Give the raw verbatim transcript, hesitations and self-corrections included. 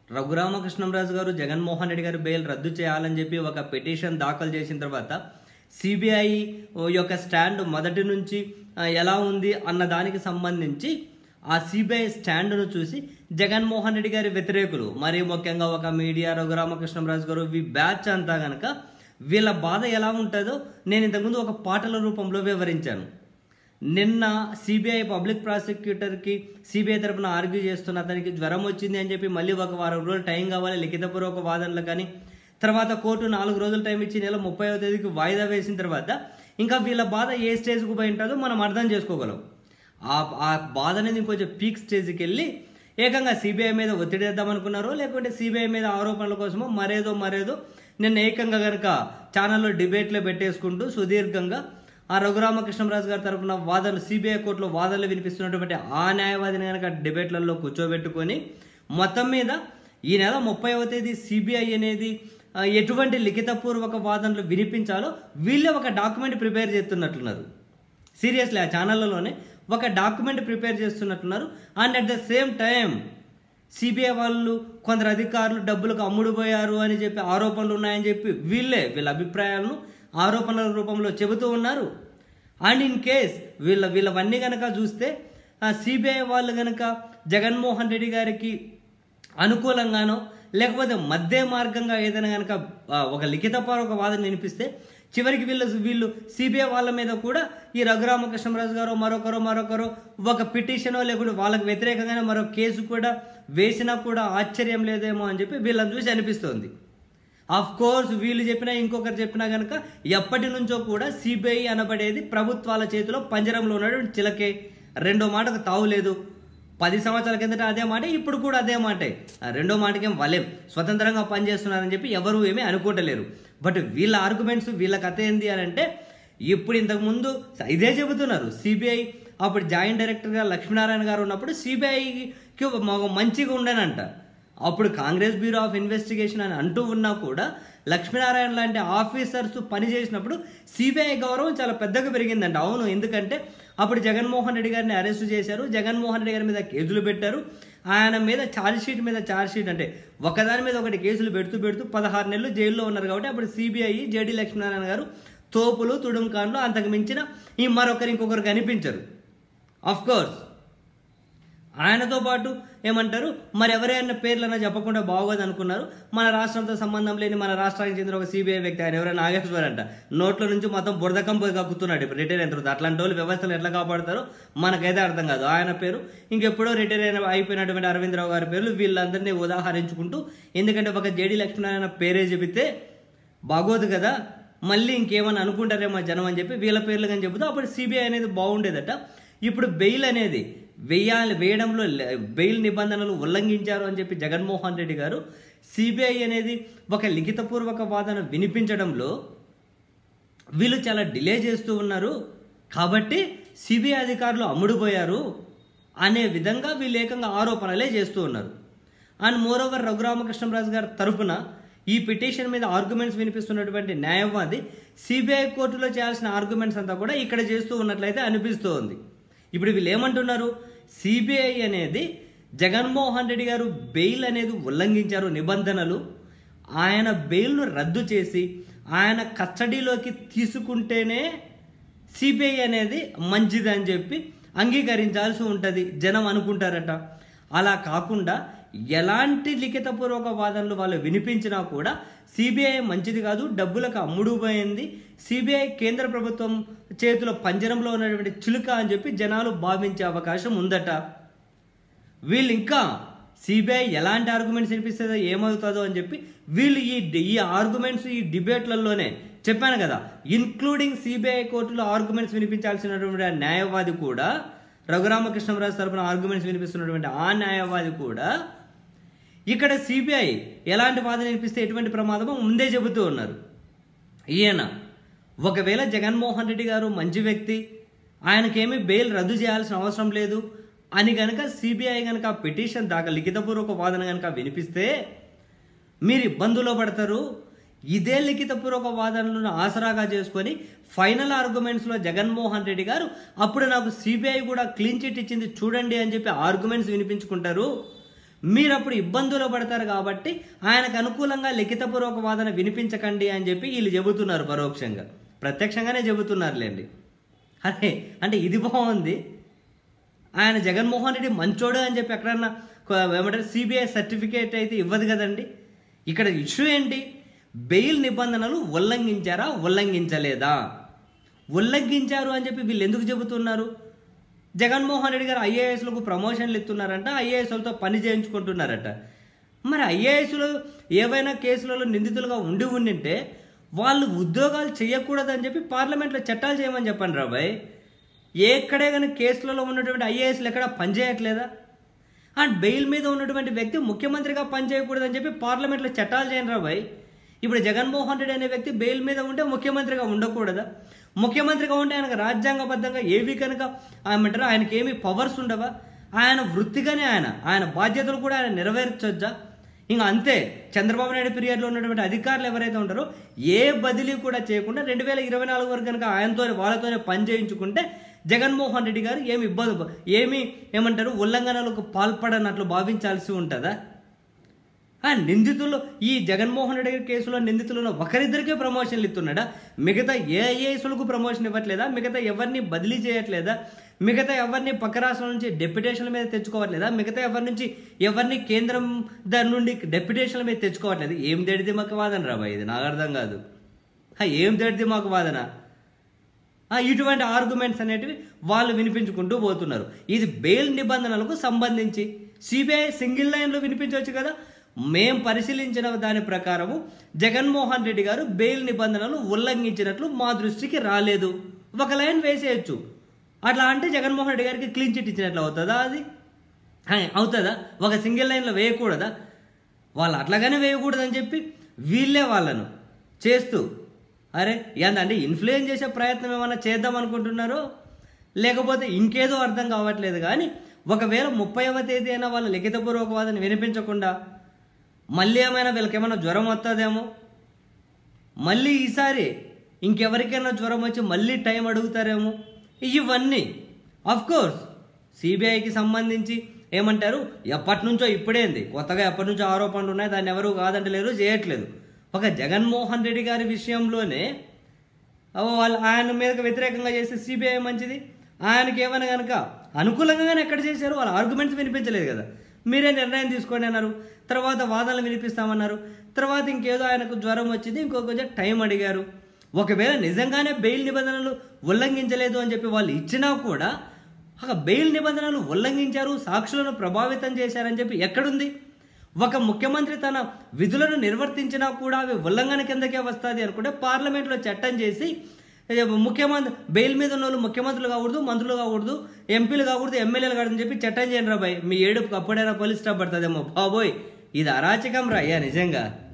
రఘురామకృష్ణంరాజు గారు జగన్మోహన్ రెడ్డి గారు బెయిల్ రద్దు చేయాలని చెప్పి ఒక పిటిషన్ దాఖలు చేసిన తర్వాత సిబిఐ యొక్క స్టాండ్ మొదటి నుంచి ఎలా ఉంది అన్న దానికి సంబంధించి ఆ సిబిఐ స్టాండ్ను చూసి జగన్మోహన్ రెడ్డి గారి వ్యతిరేకులు, మరీ ముఖ్యంగా ఒక మీడియా, రఘురామకృష్ణంరాజు గారు, ఈ బ్యాచ్ అంతా కనుక వీళ్ళ బాధ ఎలా ఉంటుందో నేను ఇంతకుముందు ఒక పాటల రూపంలో వివరించాను. నిన్న సిబిఐ పబ్లిక్ ప్రాసిక్యూటర్కి సిబిఐ తరఫున ఆర్గ్యూ చేస్తున్న అతనికి జ్వరం వచ్చింది అని చెప్పి మళ్ళీ ఒక వారం రోజులు టైం కావాలి లిఖితపూర్వక వాదనలు, కానీ తర్వాత కోర్టు నాలుగు రోజులు టైం ఇచ్చి నెల ముప్పైవ తేదీకి వాయిదా వేసిన తర్వాత ఇంకా వీళ్ళ బాధ ఏ స్టేజ్కి పోయి ఉంటుందో మనం అర్థం చేసుకోగలం. ఆ ఆ బాధ అనేది ఇంకొంచెం పీక్ స్టేజ్కి వెళ్ళి ఏకంగా సిబిఐ మీద ఒత్తిడి వేద్దాం అనుకున్నారో, లేకుంటే సిబిఐ మీద ఆరోపణల కోసమో మరేదో మరేదో నిన్న ఏకంగా కనుక ఛానల్లో డిబేట్లో పెట్టేసుకుంటూ సుదీర్ఘంగా ఆ రఘురామకృష్ణంరాజు గారి తరఫున వాదనలు, సిబిఐ కోర్టులో వాదనలు వినిపిస్తున్నటువంటి ఆ న్యాయవాదిని కనుక డిబేట్లలో కూర్చోబెట్టుకొని మొత్తం మీద ఈ నెల ముప్పైవ తేదీ సిబిఐ అనేది ఎటువంటి లిఖితపూర్వక వాదనలు వినిపించాలో వీళ్ళే ఒక డాక్యుమెంట్ ప్రిపేర్ చేస్తున్నట్లున్నారు. సీరియస్లీ ఆ ఛానళ్ళలోనే ఒక డాక్యుమెంట్ ప్రిపేర్ చేస్తున్నట్టున్నారు. And at the same time CBI వాళ్ళు కొందరు అధికారులు డబ్బులకు అమ్ముడుపోయారు అని చెప్పి ఆరోపణలు ఉన్నాయని చెప్పి వీళ్ళే వీళ్ళ అభిప్రాయాలను ఆరోపణల రూపంలో చెబుతూ ఉన్నారు. అండ్ ఇన్ కేస్ వీళ్ళ వీళ్ళవన్నీ కనుక చూస్తే సిబిఐ వాళ్ళు కనుక జగన్మోహన్ రెడ్డి గారికి అనుకూలంగానో లేకపోతే మధ్య మార్గంగా ఏదైనా కనుక ఒక లిఖితపూర్వక వాదన వినిపిస్తే చివరికి వీళ్ళు వీళ్ళు సిబిఐ వాళ్ళ మీద కూడా ఈ రఘురామకృష్ణంరాజు గారు మరొకరు మరొకరు ఒక పిటిషనో లేకుంటే వాళ్ళకి వ్యతిరేకంగానే మరో కేసు కూడా వేసినా కూడా ఆశ్చర్యం లేదేమో అని చెప్పి వీళ్ళని చూసి అనిపిస్తోంది. ఆఫ్ కోర్స్ వీళ్ళు చెప్పినా ఇంకొకరు చెప్పినా కనుక ఎప్పటి నుంచో కూడా సిబిఐ అనబడేది ప్రభుత్వాల చేతిలో పంజరంలో ఉన్నటువంటి చిలకే, రెండో మాటకు తావులేదు. పది సంవత్సరాల కిందట అదే మాట, ఇప్పుడు కూడా అదే మాటే. రెండో మాటకేం వాళ్ళేం స్వతంత్రంగా పనిచేస్తున్నారని చెప్పి ఎవరు ఏమీ అనుకోవటలేరు. బట్ వీళ్ళ ఆర్గ్యుమెంట్స్ వీళ్ళ కథ ఏంది అని అంటే, ఇప్పుడు ఇంతకుముందు ఇదే చెబుతున్నారు. సిబిఐ అప్పుడు జాయింట్ డైరెక్టర్గా లక్ష్మీనారాయణ గారు ఉన్నప్పుడు సిబిఐకి మంచిగా ఉండనంట. అప్పుడు కాంగ్రెస్ బ్యూరో ఆఫ్ ఇన్వెస్టిగేషన్ అని అంటూ ఉన్నా కూడా లక్ష్మీనారాయణ లాంటి ఆఫీసర్స్ పనిచేసినప్పుడు సిబిఐ గౌరవం చాలా పెద్దగా పెరిగిందంట. అవును, ఎందుకంటే అప్పుడు జగన్మోహన్ రెడ్డి గారిని అరెస్ట్ చేశారు, జగన్మోహన్ రెడ్డి గారి మీద కేసులు పెట్టారు, ఆయన మీద ఛార్జ్ షీట్ మీద ఛార్జ్ షీట్ అంటే ఒకదాని మీద ఒకటి కేసులు పెడుతూ పెడుతూ పదహారు నెలలు జైల్లో ఉన్నారు. కాబట్టి అప్పుడు సిబిఐ జేడీ లక్ష్మీనారాయణ గారు తోపులు తుడుంకాండ్లు అంతకు మించిన ఈ మరొకరు ఇంకొకరు కనిపించరు. ఆఫ్ కోర్స్ ఆయనతో పాటు ఏమంటారు మరి ఎవరైనా పేర్లన్నా చెప్పకుండా బాగోదు అనుకున్నారు. మన రాష్ట్రంతో సంబంధం లేని మన రాష్ట్రానికి చెందిన ఒక సిబిఐ వ్యక్తి, ఆయన ఎవరైనా నాగేశ్వర్ అంట, నోట్ల నుంచి మొత్తం బురదకం పోయి కక్కుతున్నాడు ఇప్పుడు రిటైర్ అయిన తర్వాత. అట్లాంటి వాళ్ళు వ్యవస్థలు ఎట్లా కాపాడతారో మనకైతే అర్థం కాదు. ఆయన పేరు ఇంకెప్పుడో రిటైర్ అయిన అయిపోయినటువంటి అరవిందరావు గారి పేర్లు వీళ్ళందరినీ ఉదాహరించుకుంటూ, ఎందుకంటే ఒక జేడీ లక్ష్మీనారాయణ పేరే చెబితే బాగోదు కదా, మళ్ళీ ఇంకేమని అనుకుంటారేమో జనం అని చెప్పి వీళ్ళ పేర్లు కానీ చెబుతూ అప్పుడు సిబిఐ అనేది బాగుండేదట. ఇప్పుడు బెయిల్ అనేది వేయాలి వేయడంలో బెయిల్ నిబంధనలు ఉల్లంఘించారు అని చెప్పి జగన్మోహన్ రెడ్డి గారు సిబిఐ అనేది ఒక లిఖితపూర్వక వాదన వినిపించడంలో వీళ్ళు చాలా డిలే చేస్తూ ఉన్నారు. కాబట్టి సిబిఐ అధికారులు అమ్ముడుపోయారు అనే విధంగా వీళ్ళు ఏకంగా ఆరోపణలే చేస్తూ ఉన్నారు. అండ్ మోరోవర్ రఘురామకృష్ణంరాజు గారి తరఫున ఈ పిటిషన్ మీద ఆర్గ్యుమెంట్స్ వినిపిస్తున్నటువంటి న్యాయవాది సిబిఐ కోర్టులో చేయాల్సిన ఆర్గ్యుమెంట్స్ అంతా కూడా ఇక్కడ చేస్తూ ఉన్నట్లయితే అనిపిస్తూ ఉంది. ఇప్పుడు వీళ్ళు ఏమంటున్నారు, సిబిఐ అనేది జగన్మోహన్ రెడ్డి గారు బెయిల్ అనేది ఉల్లంఘించారు నిబంధనలు, ఆయన బెయిల్ను రద్దు చేసి ఆయన కస్టడీలోకి తీసుకుంటేనే సిబిఐ అనేది మంచిది అని చెప్పి అంగీకరించాల్సి ఉంటుంది జనం అనుకుంటారట. అలా కాకుండా ఎలాంటి లిఖితపూర్వక వాదనలు వాళ్ళు వినిపించినా కూడా సిబిఐ మంచిది కాదు, డబ్బులకు అమ్ముడుపోయింది, సిబిఐ కేంద్ర ప్రభుత్వం చేతిలో పంజరంలో ఉన్నటువంటి చిలుక అని చెప్పి జనాలు భావించే అవకాశం ఉందట. వీళ్ళు ఇంకా సిబిఐ ఎలాంటి ఆర్గ్యుమెంట్స్ వినిపిస్తుందో ఏమవుతుందో అని చెప్పి వీళ్ళు ఈ ఈ ఆర్గ్యుమెంట్స్ ఈ డిబేట్లలోనే చెప్పాను కదా, ఇన్క్లూడింగ్ సిబిఐ కోర్టులో ఆర్గ్యుమెంట్స్ వినిపించాల్సినటువంటి న్యాయవాది కూడా, రఘురామకృష్ణంరాజు తరపున ఆర్గ్యుమెంట్స్ వినిపిస్తున్నటువంటి ఆ న్యాయవాది కూడా ఇక్కడ సిబిఐ ఎలాంటి వాదన వినిపిస్తే ఎటువంటి ప్రమాదమో ముందే చెబుతూ ఉన్నారు. ఈయన ఒకవేళ జగన్మోహన్ రెడ్డి గారు మంచి వ్యక్తి, ఆయనకేమీ బెయిల్ రద్దు చేయాల్సిన అవసరం లేదు అని కనుక సిబిఐ కనుక పిటిషన్ దాకా లిఖితపూర్వక వాదన కనుక వినిపిస్తే మీరు ఇబ్బందుల్లో పడతారు. ఇదే లిఖితపూర్వక వాదనలను ఆసరాగా చేసుకొని ఫైనల్ ఆర్గ్యుమెంట్స్లో జగన్మోహన్ రెడ్డి గారు అప్పుడు నాకు సిబిఐ కూడా క్లీన్ చిట్ ఇచ్చింది చూడండి అని చెప్పి ఆర్గ్యుమెంట్స్ వినిపించుకుంటారు. మీరు అప్పుడు ఇబ్బందులు పడతారు కాబట్టి ఆయనకు అనుకూలంగా లిఖితపూర్వక వాదన వినిపించకండి అని చెప్పి వీళ్ళు చెబుతున్నారు, పరోక్షంగా ప్రత్యక్షంగానే చెబుతున్నారులేండి. అరే అంటే ఇది బాగుంది, ఆయన జగన్మోహన్ రెడ్డి మంచోడు అని చెప్పి ఎక్కడన్నా ఏమంటారు సిబిఐ సర్టిఫికేట్ అయితే ఇవ్వదు కదండి. ఇక్కడ ఇష్యూ ఏంటి, బెయిల్ నిబంధనలు ఉల్లంఘించారా ఉల్లంఘించలేదా? ఉల్లంఘించారు అని చెప్పి వీళ్ళు ఎందుకు చెబుతున్నారు? జగన్మోహన్ రెడ్డి గారు ఐఏఎస్లకు ప్రమోషన్లు ఇస్తున్నారంట, ఐఏఎస్లతో పని చేయించుకుంటున్నారట. మరి ఐఏఎస్లు ఏవైనా కేసులలో నిందితులుగా ఉండి ఉండింటే వాళ్ళు ఉద్యోగాలు చేయకూడదని చెప్పి పార్లమెంట్లో చట్టాలు చేయమని చెప్పండి రాబాయ్. ఎక్కడే కానీ కేసులలో ఉన్నటువంటి ఐఏఎస్లు ఎక్కడ పనిచేయట్లేదా? అండ్ బెయిల్ మీద ఉన్నటువంటి వ్యక్తి ముఖ్యమంత్రిగా పనిచేయకూడదని చెప్పి పార్లమెంట్లో చట్టాలు చేయండి రాబాయ్. ఇప్పుడు జగన్మోహన్ రెడ్డి అనే వ్యక్తి బెయిల్ మీద ఉంటే ముఖ్యమంత్రిగా ఉండకూడదా? ముఖ్యమంత్రిగా ఉంటే ఆయనకు రాజ్యాంగబద్ధంగా ఏవి కనుక ఏమంటారు ఆయనకి ఏమి పవర్స్ ఉండవా? ఆయన వృత్తిగానే ఆయన ఆయన బాధ్యతలు కూడా ఆయన నెరవేర్చొచ్చా? ఇంకా అంతే, చంద్రబాబు నాయుడు పీరియడ్లో ఉన్నటువంటి అధికారులు ఎవరైతే ఉంటారో ఏ బదిలీ కూడా చేయకుండా రెండు వేల ఇరవై నాలుగు వరకు కనుక ఆయనతో వాళ్ళతోనే పని చేయించుకుంటే జగన్మోహన్ రెడ్డి గారు ఏమి ఇబ్బంది ఏమి ఏమంటారు ఉల్లంఘనలకు పాల్పడనట్లు భావించాల్సి ఉంటుందా? ఆ నిందితులు ఈ జగన్మోహన్ రెడ్డి గారి కేసులో నిందితులను ఒకరిద్దరికే ప్రమోషన్లు ఇస్తున్నాడా? మిగతా ఏ ఐఏఎస్లకు ప్రమోషన్ ఇవ్వట్లేదా? మిగతా ఎవరిని బదిలీ చేయట్లేదా? మిగతా ఎవరిని పక్క రాష్ట్రాల నుంచి డెప్యుటేషన్ల మీద తెచ్చుకోవట్లేదా? మిగతా ఎవరి నుంచి ఎవరిని కేంద్రం దాని నుండి డెప్యుటేషన్ల మీద తెచ్చుకోవట్లేదు. ఏం దడిది మాకు వాదన రాబాయ్, ఇది నాకు అర్థం కాదు. ఏం దడిది మాకు వాదన? ఇటువంటి ఆర్గ్యుమెంట్స్ అనేటివి వాళ్ళు వినిపించుకుంటూ పోతున్నారు. ఇది బెయిల్ నిబంధనలకు సంబంధించి సిబిఐ సింగిల్ లైన్లో వినిపించవచ్చు కదా. మేం పరిశీలించిన దాని ప్రకారము జగన్మోహన్ రెడ్డి గారు బెయిల్ నిబంధనలు ఉల్లంఘించినట్లు మా దృష్టికి రాలేదు, ఒక లైన్ వేసేయచ్చు. అట్లా అంటే జగన్మోహన్ రెడ్డి గారికి క్లీన్ చిట్ ఇచ్చినట్లు అవుతుందా? అది అవుతుందా? ఒక సింగిల్ లైన్లో వేయకూడదా? వాళ్ళు అట్లాగానే వేయకూడదని చెప్పి వీళ్ళే వాళ్ళను చేస్తూ అరే ఏందంటే ఇన్ఫ్లుయెన్స్ చేసే ప్రయత్నం ఏమైనా చేద్దాం అనుకుంటున్నారో లేకపోతే ఇంకేదో అర్థం కావట్లేదు. కానీ ఒకవేళ ముప్పైవ తేదీ అయినా వాళ్ళ లిఖితపూర్వక వాదన వినిపించకుండా మళ్ళీ ఏమైనా వీళ్ళకి ఏమైనా జ్వరం వస్తుందేమో, మళ్ళీ ఈసారి ఇంకెవరికైనా జ్వరం వచ్చి మళ్ళీ టైం అడుగుతారేమో. ఇవన్నీ అఫ్కోర్స్ సిబిఐకి సంబంధించి ఏమంటారు ఎప్పటి నుంచో ఇప్పుడేంది కొత్తగా ఎప్పటి నుంచో ఆరోపణలు ఉన్నాయి, దాన్ని ఎవరు కాదంటలేరు, చేయట్లేదు. ఒక జగన్మోహన్ రెడ్డి గారి విషయంలోనే వాళ్ళు ఆయన మీదకి వ్యతిరేకంగా చేస్తే సిబిఐ మంచిది, ఆయనకి ఏమైనా కనుక అనుకూలంగానే ఎక్కడ చేశారు, వాళ్ళ ఆర్గ్యుమెంట్స్ వినిపించలేదు కదా. మీరే నిర్ణయం తీసుకోండి అన్నారు, తర్వాత వాదనలు వినిపిస్తామన్నారు, తర్వాత ఇంకేదో ఆయనకు జ్వరం వచ్చింది ఇంకో కొంచెం టైం అడిగారు. ఒకవేళ నిజంగానే బెయిల్ నిబంధనలు ఉల్లంఘించలేదు అని చెప్పి వాళ్ళు ఇచ్చినా కూడా ఒక బెయిల్ నిబంధనలు ఉల్లంఘించారు, సాక్షులను ప్రభావితం చేశారని చెప్పి ఎక్కడుంది? ఒక ముఖ్యమంత్రి తన విధులను నిర్వర్తించినా కూడా అవి ఉల్లంఘన కిందకే వస్తుంది అనుకుంటే పార్లమెంట్లో చట్టం చేసి ముఖ్యమంత్రి బెయిల్ మీద ఉన్న వాళ్ళు ముఖ్యమంత్రులు కాకూడదు, మంత్రులు కాకూడదు, ఎంపీలు కాకూడదు, ఎమ్మెల్యేలు కాకూడదని చెప్పి చట్టం చేయండి రాబాయ్. మీ ఏడుపుకి అప్పుడైనా పోలీస్ స్టాప్ పడుతుందేమో. బాబోయ్ ఇది అరాచకం రా అయ్యా నిజంగా.